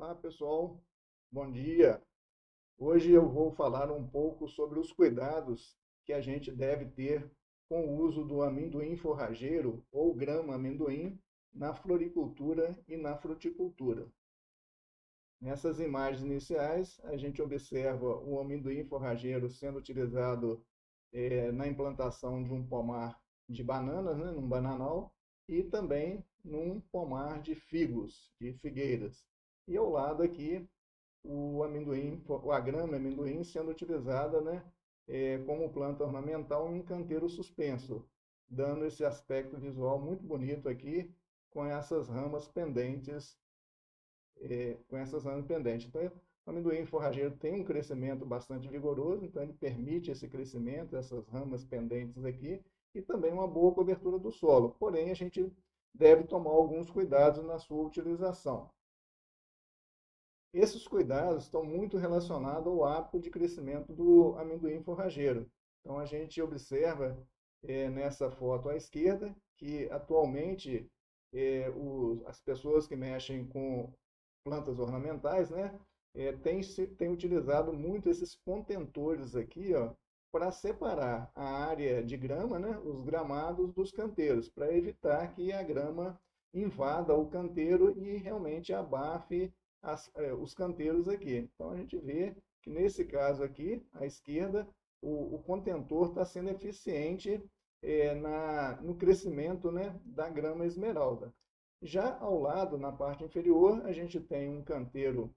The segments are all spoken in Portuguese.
Olá, pessoal. Bom dia. Hoje eu vou falar um pouco sobre os cuidados que a gente deve ter com o uso do amendoim forrageiro ou grama amendoim na floricultura e na fruticultura. Nessas imagens iniciais, a gente observa o amendoim forrageiro sendo utilizado na implantação de um pomar de bananas, né, num bananal, e também num pomar de figos, de figueiras. E ao lado aqui o amendoim, a grama amendoim sendo utilizada, né, como planta ornamental em um canteiro suspenso, dando esse aspecto visual muito bonito aqui com essas ramas pendentes, Então, o amendoim forrageiro tem um crescimento bastante vigoroso, então ele permite esse crescimento, essas ramas pendentes aqui, e também uma boa cobertura do solo. Porém, a gente deve tomar alguns cuidados na sua utilização. Esses cuidados estão muito relacionados ao hábito de crescimento do amendoim forrageiro. Então, a gente observa nessa foto à esquerda que atualmente as pessoas que mexem com plantas ornamentais, né, têm utilizado muito esses contentores aqui, ó, para separar a área de grama, né, os gramados dos canteiros, para evitar que a grama invada o canteiro e realmente abafe os canteiros aqui. Então a gente vê que nesse caso aqui, à esquerda, o contentor está sendo eficiente no crescimento, né, da grama esmeralda. Já ao lado, na parte inferior, a gente tem um canteiro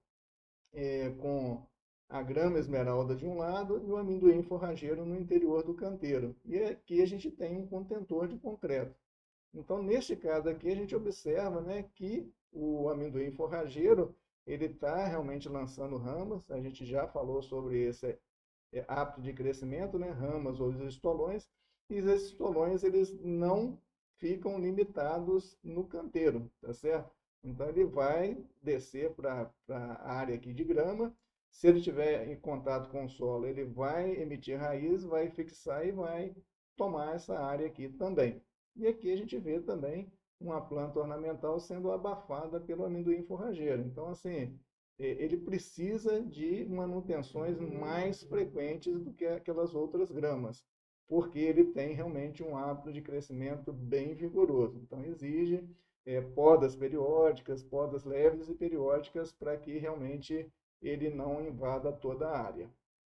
com a grama esmeralda de um lado e o amendoim forrageiro no interior do canteiro. E aqui a gente tem um contentor de concreto. Então, neste caso aqui, a gente observa, né, que o amendoim forrageiro ele está realmente lançando ramas. A gente já falou sobre esse hábito de crescimento, né, ramas ou estolões. E esses estolões eles não ficam limitados no canteiro, tá certo? Então, ele vai descer para a área aqui de grama. Se ele estiver em contato com o solo, ele vai emitir raiz, vai fixar e vai tomar essa área aqui também. E aqui a gente vê também uma planta ornamental sendo abafada pelo amendoim forrageiro. Então, assim, ele precisa de manutenções mais frequentes do que aquelas outras gramas, porque ele tem realmente um hábito de crescimento bem vigoroso. Então, exige podas periódicas, podas leves e periódicas, para que realmente ele não invada toda a área.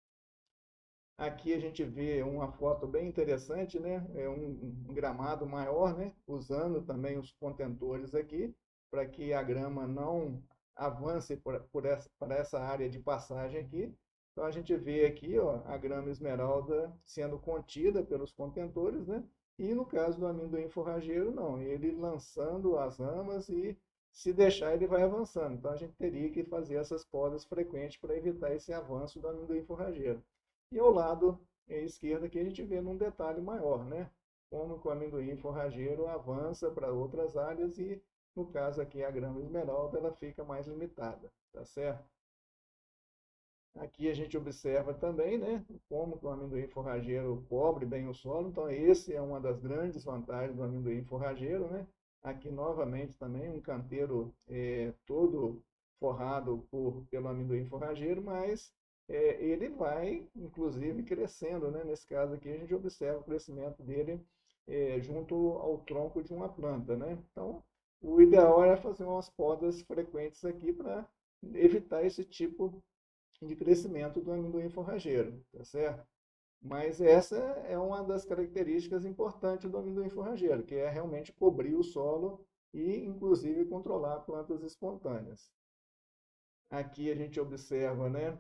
Aqui a gente vê uma foto bem interessante, né? É um gramado maior, né? Usando também os contentores aqui, para que a grama não avance para essa área de passagem aqui. Então a gente vê aqui, ó, a grama esmeralda sendo contida pelos contentores, né? E no caso do amendoim forrageiro, não, ele lançando as ramas e se deixar ele vai avançando. Então a gente teria que fazer essas podas frequentes para evitar esse avanço do amendoim forrageiro. E ao lado esquerdo aqui a gente vê num detalhe maior, né? Como que o amendoim forrageiro avança para outras áreas e, no caso aqui, a grama esmeralda, ela fica mais limitada, tá certo? Aqui a gente observa também, né, como que o amendoim forrageiro cobre bem o solo. Então, esse é uma das grandes vantagens do amendoim forrageiro, né? Aqui, novamente, também um canteiro todo forrado pelo amendoim forrageiro, mas ele vai, inclusive, crescendo, né? Nesse caso aqui, a gente observa o crescimento dele junto ao tronco de uma planta, né? Então, o ideal é fazer umas podas frequentes aqui para evitar esse tipo de crescimento do amendoim forrageiro, tá certo? Mas essa é uma das características importantes do amendoim forrageiro, que é realmente cobrir o solo e, inclusive, controlar plantas espontâneas. Aqui a gente observa, né,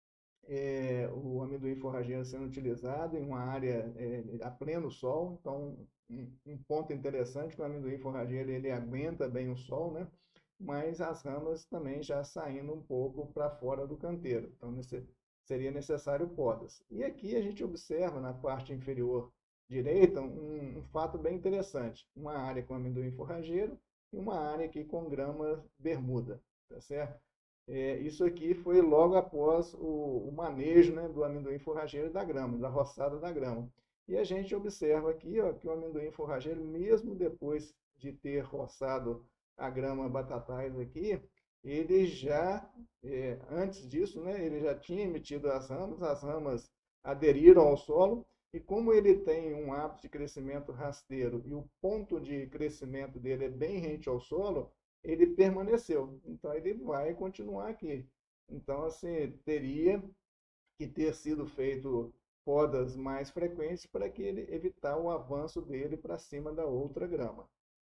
o amendoim forrageiro sendo utilizado em uma área a pleno sol. Então, um ponto interessante que o amendoim forrageiro ele aguenta bem o sol, né? Mas as ramas também já saindo um pouco para fora do canteiro. Então, seria necessário podas. E aqui a gente observa na parte inferior direita um fato bem interessante. Uma área com amendoim forrageiro e uma área aqui com grama bermuda, tá certo? Isso aqui foi logo após o manejo, né, do amendoim forrageiro da grama, da roçada da grama. E a gente observa aqui, ó, que o amendoim forrageiro, mesmo depois de ter roçado a grama batatais aqui, ele já, antes disso, né, ele já tinha emitido as ramas aderiram ao solo, e como ele tem um hábito de crescimento rasteiro e o ponto de crescimento dele é bem rente ao solo, ele permaneceu. Então, ele vai continuar aqui. Então, assim, teria que ter sido feito podas mais frequentes para que ele evitar o avanço dele para cima da outra grama.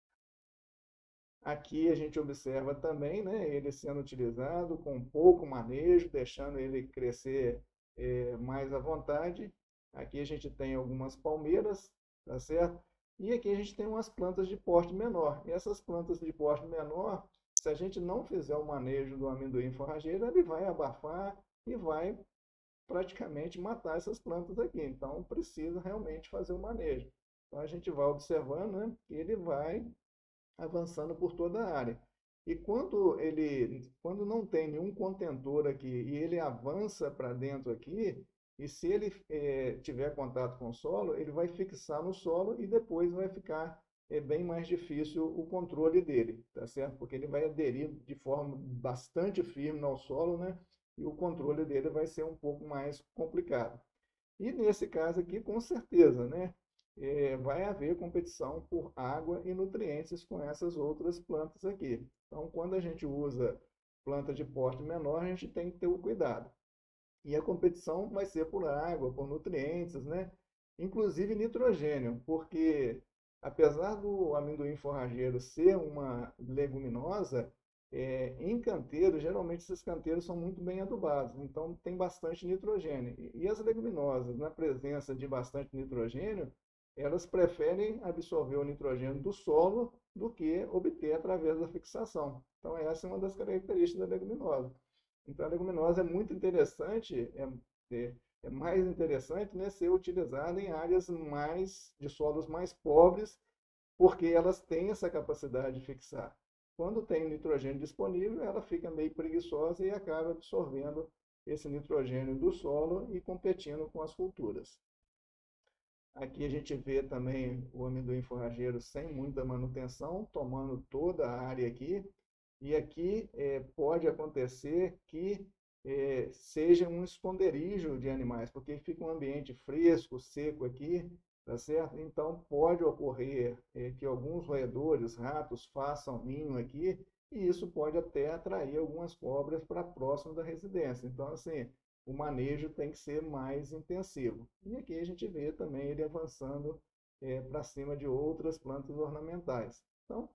Aqui a gente observa também, né, ele sendo utilizado com pouco manejo, deixando ele crescer mais à vontade. Aqui a gente tem algumas palmeiras, tá certo? E aqui a gente tem umas plantas de porte menor. E essas plantas de porte menor, se a gente não fizer o manejo do amendoim forrageiro, ele vai abafar e vai praticamente matar essas plantas aqui. Então precisa realmente fazer o manejo. Então a gente vai observando, né, que ele vai avançando por toda a área. E quando não tem nenhum contentor aqui e ele avança para dentro aqui, e se ele tiver contato com o solo, ele vai fixar no solo e depois vai ficar bem mais difícil o controle dele, tá certo? Porque ele vai aderir de forma bastante firme ao solo, né? E o controle dele vai ser um pouco mais complicado. E nesse caso aqui, com certeza, né? Vai haver competição por água e nutrientes com essas outras plantas aqui. Então, quando a gente usa planta de porte menor, a gente tem que ter o cuidado. E a competição vai ser por água, por nutrientes, né? Inclusive nitrogênio, porque apesar do amendoim forrageiro ser uma leguminosa, em canteiros, geralmente esses canteiros são muito bem adubados, então tem bastante nitrogênio. E as leguminosas, na presença de bastante nitrogênio, elas preferem absorver o nitrogênio do solo do que obter através da fixação. Então, essa é uma das características da leguminosa. Então, a leguminosa é muito interessante, é mais interessante, né, ser utilizada em áreas de solos mais pobres, porque elas têm essa capacidade de fixar. Quando tem nitrogênio disponível, ela fica meio preguiçosa e acaba absorvendo esse nitrogênio do solo e competindo com as culturas. Aqui a gente vê também o amendoim forrageiro sem muita manutenção, tomando toda a área aqui. E aqui pode acontecer que seja um esconderijo de animais, porque fica um ambiente fresco, seco aqui, tá certo? Então pode ocorrer que alguns roedores, ratos, façam ninho aqui, e isso pode até atrair algumas cobras para próximo da residência. Então, assim, o manejo tem que ser mais intensivo. E aqui a gente vê também ele avançando para cima de outras plantas ornamentais. Então,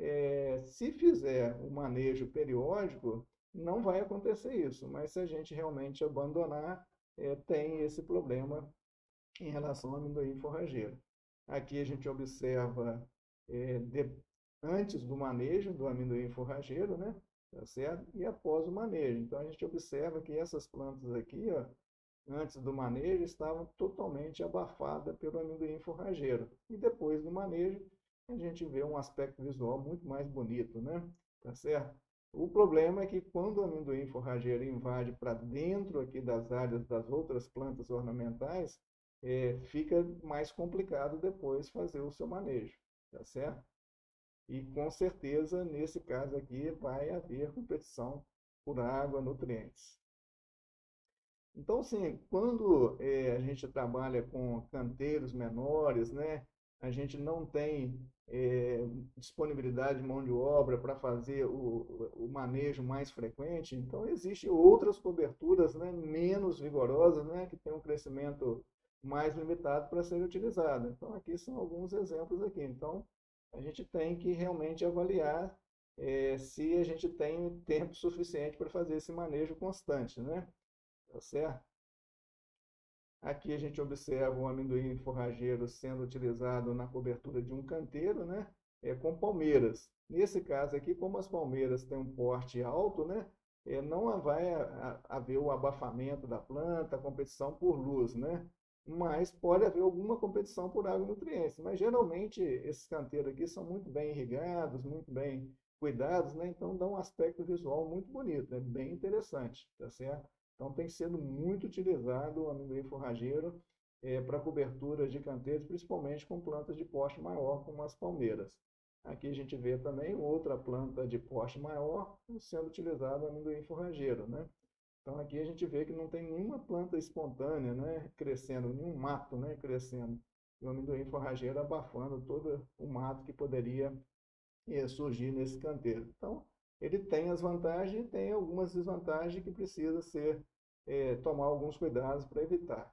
se fizer o manejo periódico, não vai acontecer isso, mas se a gente realmente abandonar, tem esse problema em relação ao amendoim forrageiro. Aqui a gente observa antes do manejo do amendoim forrageiro, né? Tá certo? E após o manejo. Então a gente observa que essas plantas aqui, ó, antes do manejo, estavam totalmente abafadas pelo amendoim forrageiro. E depois do manejo, a gente vê um aspecto visual muito mais bonito, né? Tá certo? O problema é que quando o amendoim forrageiro invade para dentro aqui das áreas das outras plantas ornamentais, fica mais complicado depois fazer o seu manejo, tá certo? E com certeza, nesse caso aqui, vai haver competição por água, nutrientes. Então, assim, quando a gente trabalha com canteiros menores, né, a gente não tem disponibilidade de mão de obra para fazer o manejo mais frequente, então existem outras coberturas, né, menos vigorosas, né, que têm um crescimento mais limitado para ser utilizada. Então, aqui são alguns exemplos aqui. Então, a gente tem que realmente avaliar se a gente tem tempo suficiente para fazer esse manejo constante, né? Tá certo? Aqui a gente observa o amendoim forrageiro sendo utilizado na cobertura de um canteiro, né? Com palmeiras. Nesse caso aqui, como as palmeiras têm um porte alto, né? Não vai haver o abafamento da planta, a competição por luz, né? Mas pode haver alguma competição por água e nutrientes. Mas geralmente esses canteiros aqui são muito bem irrigados, muito bem cuidados, né? Então dá um aspecto visual muito bonito, é bem interessante, tá certo? Então, tem sido muito utilizado o amendoim forrageiro para cobertura de canteiros, principalmente com plantas de porte maior, como as palmeiras. Aqui a gente vê também outra planta de porte maior sendo utilizado o amendoim forrageiro, né? Então aqui a gente vê que não tem nenhuma planta espontânea, né, crescendo, nenhum mato, né, crescendo. E o amendoim forrageiro abafando todo o mato que poderia surgir nesse canteiro. Então, ele tem as vantagens e tem algumas desvantagens que precisa ser tomar alguns cuidados para evitar.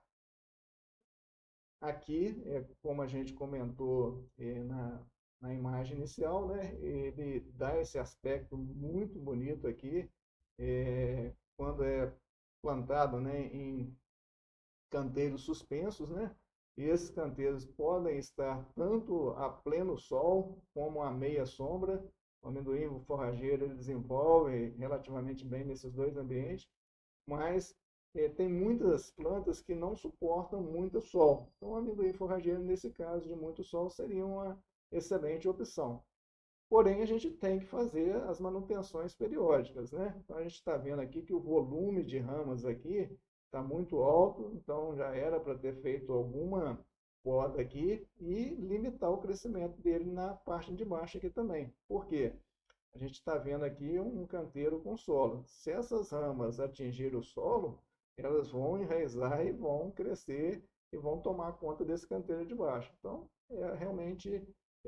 Aqui, como a gente comentou na imagem inicial, né, ele dá esse aspecto muito bonito aqui, quando é plantado, né, em canteiros suspensos, né? E esses canteiros podem estar tanto a pleno sol como a meia sombra. O amendoim forrageiro ele desenvolve relativamente bem nesses dois ambientes, mas tem muitas plantas que não suportam muito sol. Então, o amendoim forrageiro, nesse caso de muito sol, seria uma excelente opção. Porém, a gente tem que fazer as manutenções periódicas, né? Então, a gente está vendo aqui que o volume de ramas aqui está muito alto, então já era para ter feito alguma poda aqui e limitar o crescimento dele na parte de baixo aqui também. Por quê? A gente está vendo aqui um canteiro com solo. Se essas ramas atingirem o solo, elas vão enraizar e vão crescer e vão tomar conta desse canteiro de baixo. Então, realmente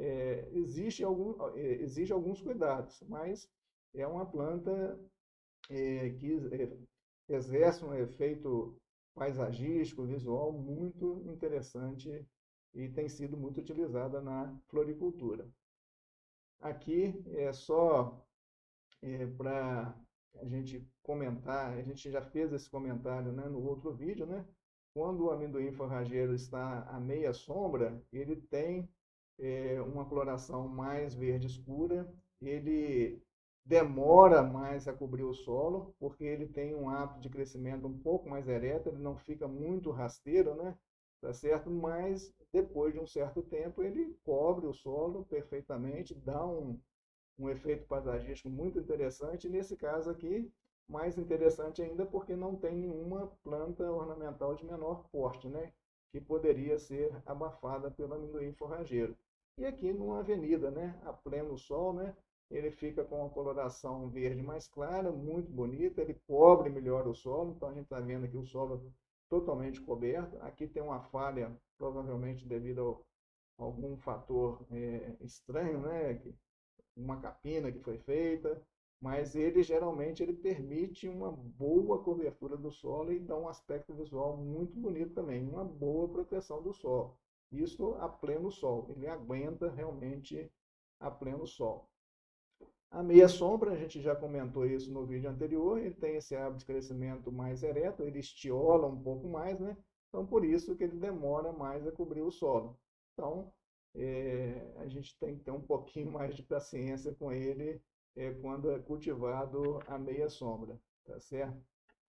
exige alguns cuidados, mas é uma planta que exerce um efeito paisagístico, visual muito interessante e tem sido muito utilizada na floricultura. Aqui é só para a gente comentar, a gente já fez esse comentário, né, no outro vídeo, né? Quando o amendoim forrageiro está à meia sombra, ele tem uma coloração mais verde escura, ele demora mais a cobrir o solo, porque ele tem um hábito de crescimento um pouco mais ereto, ele não fica muito rasteiro, né? Tá certo? Mas depois de um certo tempo ele cobre o solo perfeitamente, dá um efeito paisagístico muito interessante. E nesse caso aqui, mais interessante ainda porque não tem nenhuma planta ornamental de menor porte, né? Que poderia ser abafada pelo amendoim forrageiro. E aqui numa avenida, né? A pleno sol, né? Ele fica com uma coloração verde mais clara, muito bonita, ele cobre melhor o solo, então a gente está vendo aqui o solo totalmente coberto. Aqui tem uma falha, provavelmente devido a algum fator estranho, né? Uma capina que foi feita, mas ele geralmente ele permite uma boa cobertura do solo e dá um aspecto visual muito bonito também, uma boa proteção do solo. Isso a pleno sol, ele aguenta realmente a pleno sol. A meia sombra, a gente já comentou isso no vídeo anterior, ele tem esse hábito de crescimento mais ereto, ele estiola um pouco mais, né? Então, por isso que ele demora mais a cobrir o solo. Então, a gente tem que ter um pouquinho mais de paciência com ele quando é cultivado a meia sombra, tá certo?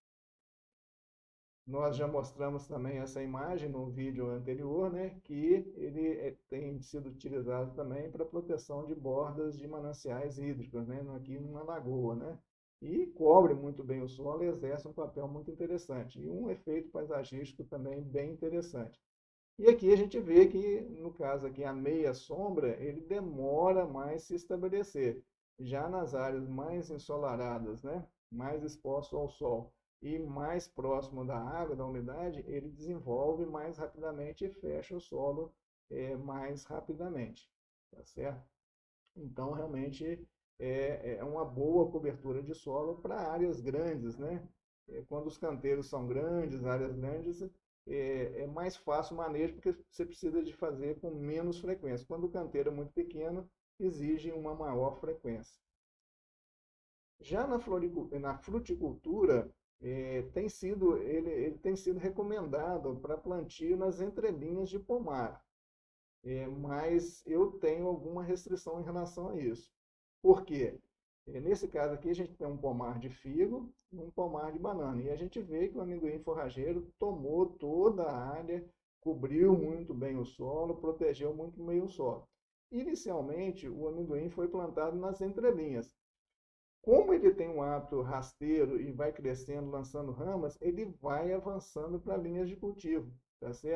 Nós já mostramos também essa imagem no vídeo anterior, né, que ele tem sido utilizado também para proteção de bordas de mananciais hídricos, né, aqui numa lagoa, né, e cobre muito bem o solo e exerce um papel muito interessante, e um efeito paisagístico também bem interessante. E aqui a gente vê que, no caso aqui, a meia sombra, ele demora mais se estabelecer. Já nas áreas mais ensolaradas, né, mais expostas ao sol e mais próximo da água, da umidade, ele desenvolve mais rapidamente e fecha o solo mais rapidamente, tá certo? Então, realmente, é uma boa cobertura de solo para áreas grandes, né? Quando os canteiros são grandes, áreas grandes, é mais fácil o manejo, porque você precisa de fazer com menos frequência. Quando o canteiro é muito pequeno, exige uma maior frequência. Já na fruticultura, ele tem sido recomendado para plantio nas entrelinhas de pomar, mas eu tenho alguma restrição em relação a isso. Por quê? Nesse caso aqui, a gente tem um pomar de figo e um pomar de banana. E a gente vê que o amendoim forrageiro tomou toda a área, cobriu muito bem o solo, protegeu muito bem o solo. Inicialmente, o amendoim foi plantado nas entrelinhas. Como ele tem um hábito rasteiro e vai crescendo, lançando ramas, ele vai avançando para linhas de cultivo, tá certo?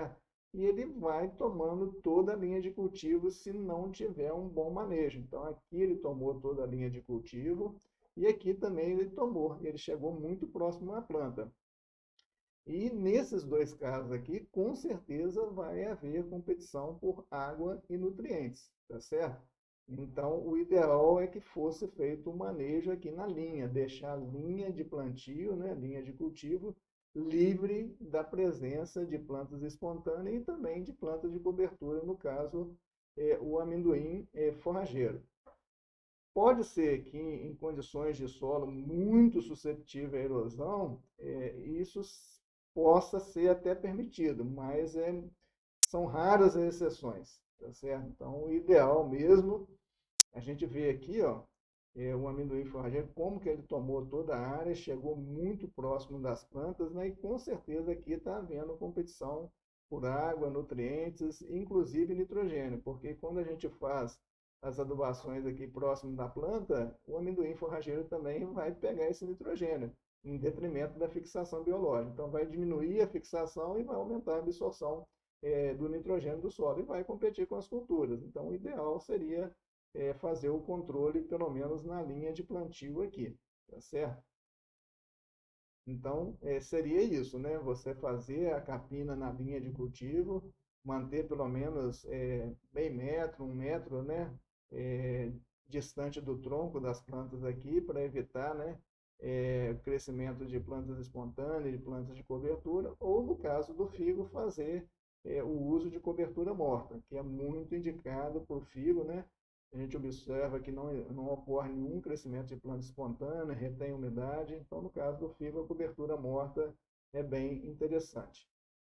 e ele vai tomando toda a linha de cultivo se não tiver um bom manejo. Então, aqui ele tomou toda a linha de cultivo e aqui também ele tomou. Ele chegou muito próximo à planta. E nesses dois casos aqui, com certeza vai haver competição por água e nutrientes, tá certo? Então, o ideal é que fosse feito o manejo aqui na linha, deixar a linha de plantio, né, linha de cultivo, livre da presença de plantas espontâneas e também de plantas de cobertura, no caso, o amendoim forrageiro. Pode ser que em condições de solo muito suscetível à erosão, isso possa ser até permitido, mas são raras as exceções, tá certo? Então, o ideal mesmo, a gente vê aqui, ó, o amendoim forrageiro, como que ele tomou toda a área, chegou muito próximo das plantas, né? E com certeza aqui está havendo competição por água, nutrientes, inclusive nitrogênio, porque quando a gente faz as adubações aqui próximo da planta, o amendoim forrageiro também vai pegar esse nitrogênio, em detrimento da fixação biológica. Então, vai diminuir a fixação e vai aumentar a absorção do nitrogênio do solo e vai competir com as culturas. Então, o ideal seria fazer o controle, pelo menos na linha de plantio aqui, tá certo? Então, seria isso, né? Você fazer a capina na linha de cultivo, manter pelo menos meio metro, 1 metro, né? Distante do tronco das plantas aqui, para evitar, né? O crescimento de plantas espontâneas, de plantas de cobertura, ou no caso do figo, fazer o uso de cobertura morta, que é muito indicado para o figo, né? A gente observa que não ocorre nenhum crescimento de planta espontânea, retém umidade. Então, no caso do figo, a cobertura morta é bem interessante.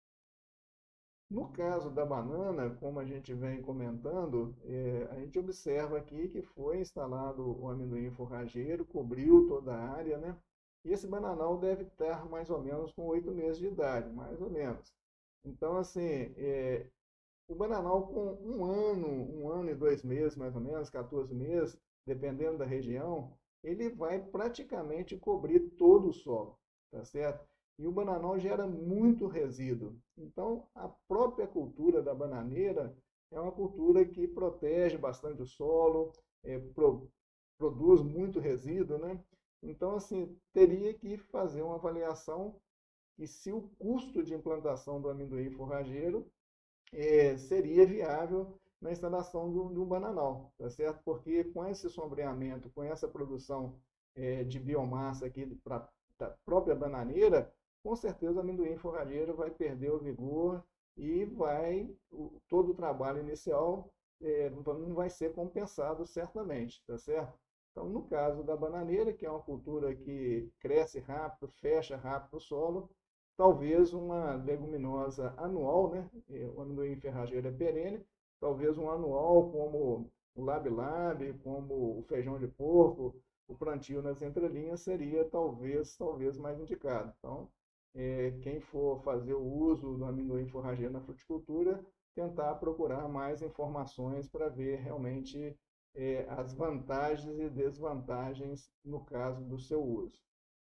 No caso da banana, como a gente vem comentando, a gente observa aqui que foi instalado o amendoim forrageiro, cobriu toda a área, né? E esse bananal deve estar mais ou menos com 8 meses de idade, mais ou menos. Então, assim, o bananal com 1 ano e 2 meses, mais ou menos, 14 meses, dependendo da região, ele vai praticamente cobrir todo o solo, tá certo? E o bananal gera muito resíduo. Então, a própria cultura da bananeira é uma cultura que protege bastante o solo, produz muito resíduo, né? Então, assim, teria que fazer uma avaliação e se o custo de implantação do amendoim forrageiro seria viável na instalação de um bananal, tá certo? Porque com esse sombreamento, com essa produção de biomassa aqui da própria bananeira, com certeza o amendoim forrageiro vai perder o vigor e todo o trabalho inicial não vai ser compensado certamente, tá certo? Então, no caso da bananeira, que é uma cultura que cresce rápido, fecha rápido o solo, talvez uma leguminosa anual, né? O amendoim ferrageiro é perene, talvez um anual como o labi-labi, como o feijão de porco, o plantio nas entrelinhas seria talvez mais indicado. Então, quem for fazer o uso do amendoim forrageiro na fruticultura, tentar procurar mais informações para ver realmente as vantagens e desvantagens no caso do seu uso.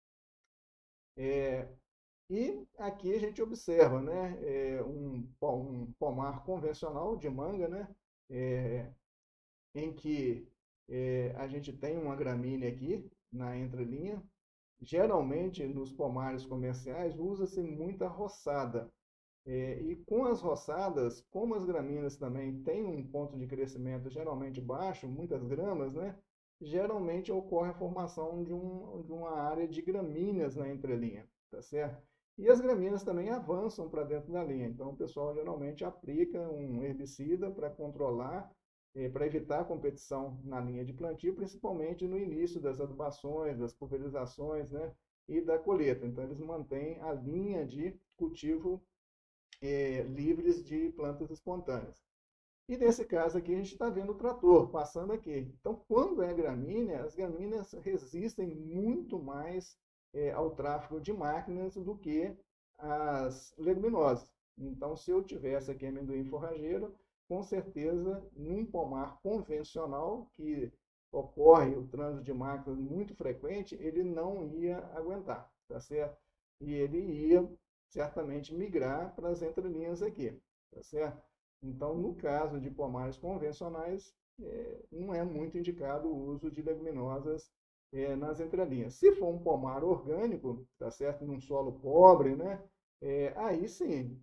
E aqui a gente observa, né, um pomar convencional de manga, né, é, em que a gente tem uma gramínea aqui na entrelinha. Geralmente, nos pomares comerciais, usa-se muita roçada. E com as roçadas, como as gramíneas também têm um ponto de crescimento geralmente baixo, muitas gramas, né, geralmente ocorre a formação de uma área de gramíneas na entrelinha, tá certo? E as gramíneas também avançam para dentro da linha, então o pessoal geralmente aplica um herbicida para controlar, para evitar a competição na linha de plantio, principalmente no início das adubações, das pulverizações, né, e da colheita. Então eles mantêm a linha de cultivo livres de plantas espontâneas. E nesse caso aqui, a gente está vendo o trator passando aqui. Então, quando é gramínea, as gramíneas resistem muito mais ao tráfego de máquinas do que as leguminosas. Então, se eu tivesse aqui amendoim forrageiro, com certeza, num pomar convencional, que ocorre o trânsito de máquinas muito frequente, ele não ia aguentar, tá certo? E ele ia certamente migrar para as entrelinhas aqui. tá certo? Então, no caso de pomares convencionais, não é muito indicado o uso de leguminosas nas entrelinhas. Se for um pomar orgânico, tá certo? Num solo pobre, né? Aí sim,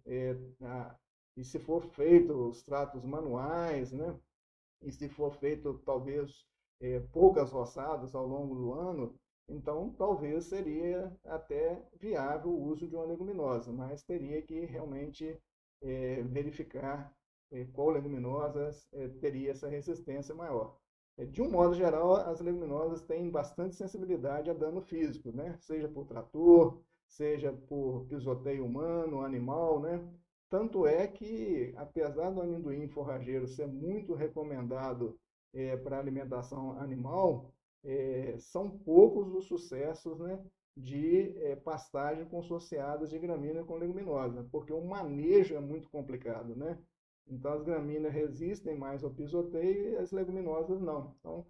e se for feito os tratos manuais, né? E se for feito talvez poucas roçadas ao longo do ano, então talvez seria até viável o uso de uma leguminosa, mas teria que realmente verificar qual leguminosa teria essa resistência maior. De um modo geral, as leguminosas têm bastante sensibilidade a dano físico, né? Seja por trator, seja por pisoteio humano, animal, né? Tanto é que, apesar do amendoim forrageiro ser muito recomendado para alimentação animal, são poucos os sucessos, né, de pastagem consorciadas de gramínea com leguminosa, porque o manejo é muito complicado, né? Então, as gramíneas resistem mais ao pisoteio e as leguminosas não. Então,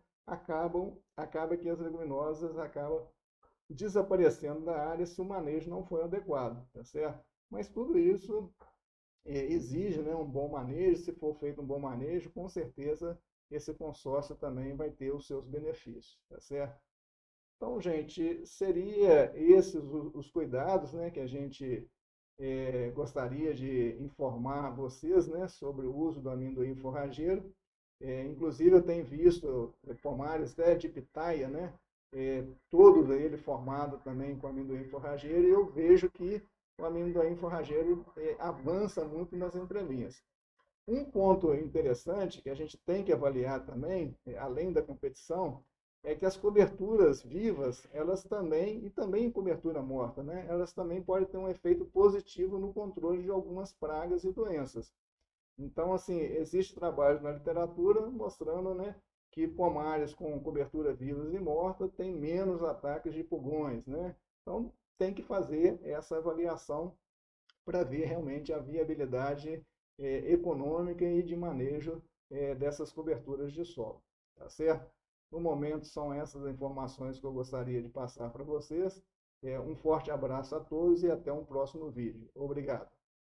acaba que as leguminosas acabam desaparecendo da área se o manejo não for adequado, tá certo? Mas tudo isso exige, né, um bom manejo. Se for feito um bom manejo, com certeza esse consórcio também vai ter os seus benefícios, tá certo? Então, gente, seria esses os cuidados, né, que a gente gostaria de informar vocês, né, sobre o uso do amendoim forrageiro. Inclusive, eu tenho visto pomares até de pitaia, né, todo ele formado também com amendoim forrageiro, e eu vejo que o amendoim forrageiro avança muito nas entrelinhas. Um ponto interessante que a gente tem que avaliar também, além da competição, é que as coberturas vivas, elas também, e também cobertura morta, né, elas também podem ter um efeito positivo no controle de algumas pragas e doenças. Então, assim, existe trabalho na literatura mostrando, né, que pomares com cobertura vivas e morta têm menos ataques de pulgões, né? Então, tem que fazer essa avaliação para ver realmente a viabilidade econômica e de manejo dessas coberturas de solo, tá certo? No momento, são essas informações que eu gostaria de passar para vocês. Um forte abraço a todos e até um próximo vídeo. Obrigado.